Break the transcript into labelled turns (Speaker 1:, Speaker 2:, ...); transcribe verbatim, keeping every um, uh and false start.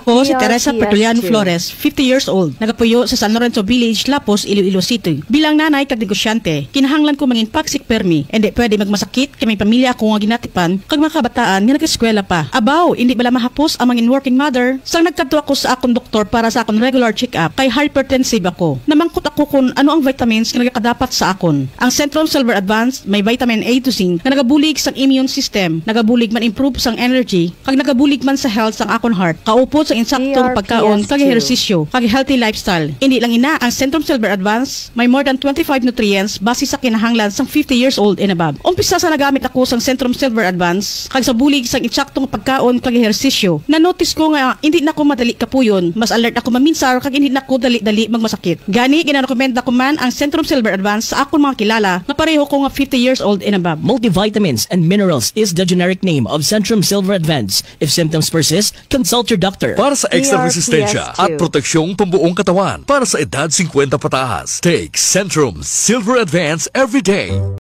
Speaker 1: Ako si Teresa
Speaker 2: D R T S
Speaker 1: Peculiano
Speaker 2: two.
Speaker 1: Flores, fifty years old, nagapuyo sa San Lorenzo Village, Lapos, Iloilo City. Bilang nanay kag negosyante, kinahanglan ko mangin pagsik permi. Hindi pwede magmasakit kay may pamilya ako nga ginatipan kag mga kabataan nga nag-eskwela pa. Abaw, hindi bala mahapos ang mangin working mother. Sang nagkadto ako sa akong doktor para sa akong regular check-up kay hypertensive ako. Namangkot ako kung ano ang vitamins nga nagakadapat sa akon. Ang Centrum Silver Advance may vitamin A to zinc nga nagabulig sang immune system, nagabulig man improve sang energy, kag nagabulig man sa health sang akon heart. Kaupod sa insaktong pagkaon kag ehersisyo, kag healthy lifestyle. Hindi lang ina ang Centrum Silver Advance may more than twenty-five nutrients base sa kinahanglan sang fifty years old and above. Umpisa sa nagamit ako sang Centrum Silver Advance kag sa bulig sang insaktong pagkaon kag ehersisyo. Na-notice ko nga hindi na ako madali kapuyon, mas alert ako maminsar kag hindi na ako dali-dali magmasakit. Gani ginarekomenda ko man ang Centrum Silver Advance sa akon mga kilala nga pareho ko nga fifty years old and above.
Speaker 3: Multivitamins and minerals is the generic name of Centrum Silver Advance. If symptoms persist, consult your doctor.
Speaker 4: Para sa extra
Speaker 2: D R T S
Speaker 4: resistensya
Speaker 2: two.
Speaker 4: at proteksyong pambuong katawan para sa edad fifty pataas. Take Centrum Silver Advance every day.